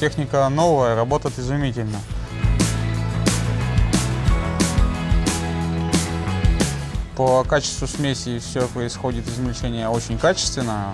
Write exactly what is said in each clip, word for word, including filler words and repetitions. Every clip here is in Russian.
Техника новая, работает изумительно. По качеству смеси все происходит, измельчение очень качественно.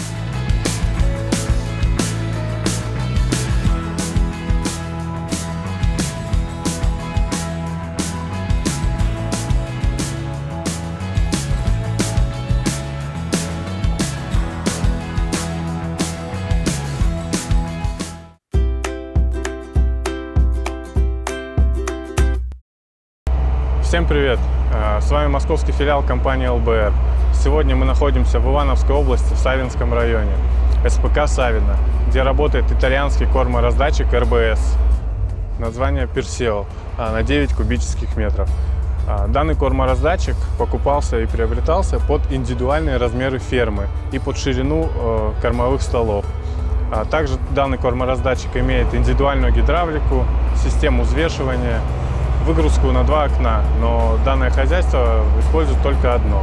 Всем привет! С вами московский филиал компании эл бэ эр. Сегодня мы находимся в Ивановской области, в Савинском районе, эс пэ ка Савино, где работает итальянский кормораздатчик эр бэ эс. Название Perseo на девять кубических метров. Данный кормораздатчик покупался и приобретался под индивидуальные размеры фермы и под ширину кормовых столов. Также данный кормораздатчик имеет индивидуальную гидравлику, систему взвешивания, выгрузку на два окна, но данное хозяйство использует только одно.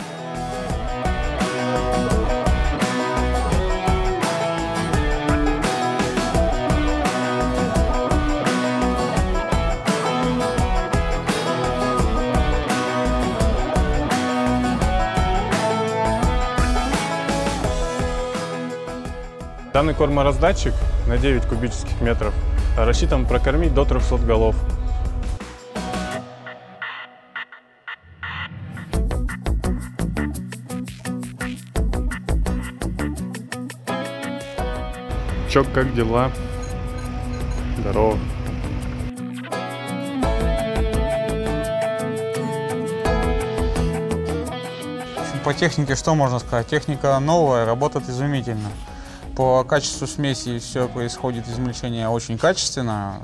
Данный кормораздатчик на девять кубических метров рассчитан прокормить до трёхсот голов. Чё, как дела? Здорово. По технике что можно сказать? Техника новая, работает изумительно. По качеству смеси все происходит, измельчение очень качественно.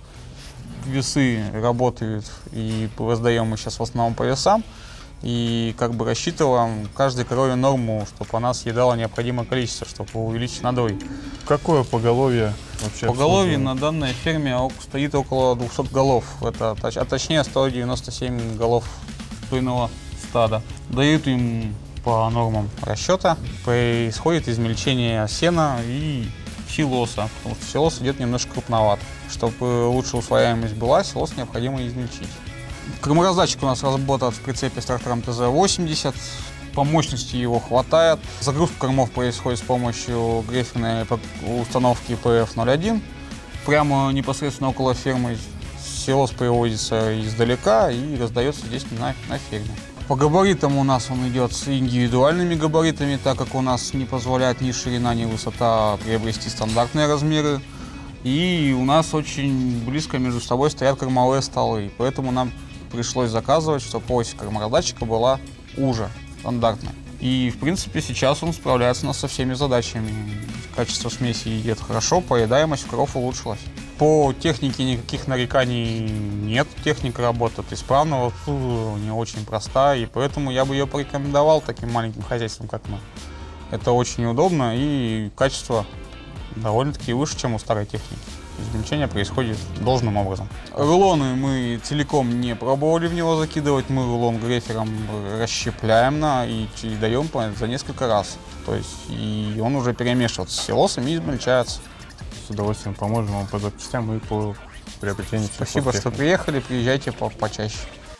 Весы работают, и раздаем мы сейчас в основном по весам. И как бы рассчитываем каждой корове норму, чтобы она съедала необходимое количество, чтобы увеличить надой. Какое поголовье вообще? Поголовье на данной ферме стоит около двухсот голов. Это, а точнее сто девяносто семь голов стойного стада. Дают им по нормам расчета. Происходит измельчение сена и силоса, потому что силос идет немножко крупноват. Чтобы лучше усвояемость была, силос необходимо измельчить. Кормораздатчик у нас работает в прицепе с трактором тэ зэ восемьдесят. По мощности его хватает. Загрузка кормов происходит с помощью грейферной установки пэ эф ноль один. Прямо непосредственно около фермы силос приводится издалека и раздается здесь на, на ферме. По габаритам у нас он идет с индивидуальными габаритами, так как у нас не позволяет ни ширина, ни высота приобрести стандартные размеры. И у нас очень близко между собой стоят кормовые столы, поэтому нам пришлось заказывать, чтобы ось кормораздатчика была уже, стандартная. И, в принципе, сейчас он справляется у нас со всеми задачами. Качество смеси идет хорошо, поедаемость у коров улучшилась. По технике никаких нареканий нет, техника работает исправно, не очень простая, и поэтому я бы ее порекомендовал таким маленьким хозяйствам, как мы. Это очень удобно, и качество довольно-таки выше, чем у старой техники. Измельчение происходит должным образом. Рулоны мы целиком не пробовали в него закидывать. Мы рулон грейфером расщепляем на и, и даем за несколько раз. То есть и он уже перемешивается с силосом и измельчается. С удовольствием поможем вам по запчастям и по приобретению. Спасибо, что приехали. Приезжайте по почаще.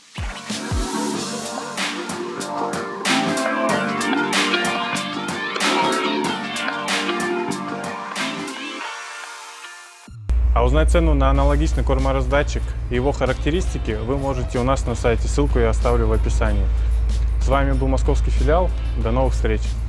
А узнать цену на аналогичный кормораздатчик и его характеристики вы можете у нас на сайте, ссылку я оставлю в описании. С вами был московский филиал, до новых встреч!